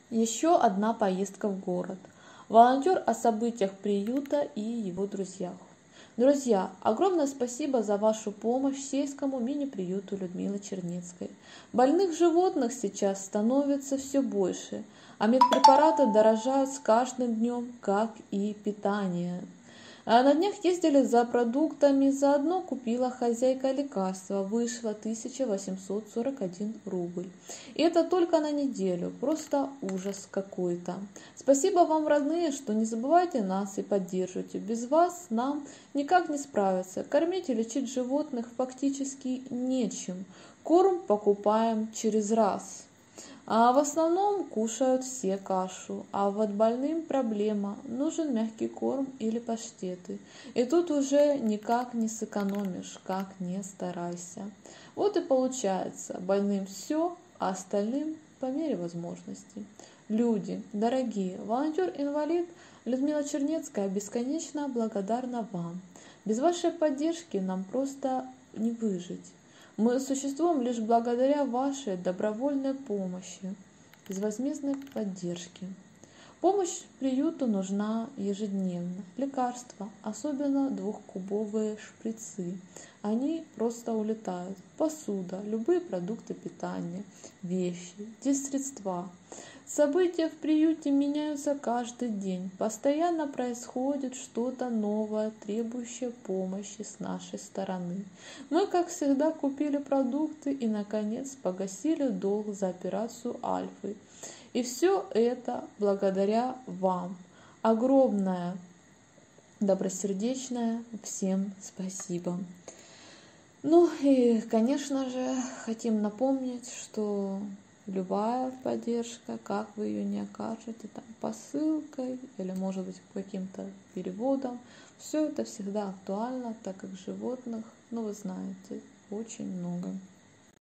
Еще одна поездка в город. Волонтер о событиях приюта и его друзьях. Друзья, огромное спасибо за вашу помощь сельскому мини-приюту Людмилы Чернецкой. Больных животных сейчас становится все больше, а медпрепараты дорожают с каждым днем, как и питание. На днях ездили за продуктами, заодно купила хозяйка лекарства, вышло 1841 рубль. И это только на неделю, просто ужас какой-то. Спасибо вам, родные, что не забывайте нас и поддерживаете. Без вас нам никак не справиться. Кормить и лечить животных фактически нечем. Корм покупаем через раз. А в основном кушают все кашу, а вот больным проблема, нужен мягкий корм или паштеты. И тут уже никак не сэкономишь, как не старайся. Вот и получается, больным все, а остальным по мере возможностей. Люди, дорогие, волонтер-инвалид Людмила Чернецкая бесконечно благодарна вам. Без вашей поддержки нам просто не выжить. Мы существуем лишь благодаря вашей добровольной помощи, безвозмездной поддержке. Помощь приюту нужна ежедневно. Лекарства, особенно 2-кубовые шприцы, они просто улетают. Посуда, любые продукты питания, вещи, средства. События в приюте меняются каждый день. Постоянно происходит что-то новое, требующее помощи с нашей стороны. Мы, как всегда, купили продукты и, наконец, погасили долг за операцию Альфы. И все это благодаря вам. Огромное, добросердечное всем спасибо. Ну и, конечно же, хотим напомнить, что любая поддержка, как вы ее не окажете, там, посылкой или, может быть, каким-то переводом, все это всегда актуально, так как животных, ну вы знаете, очень много.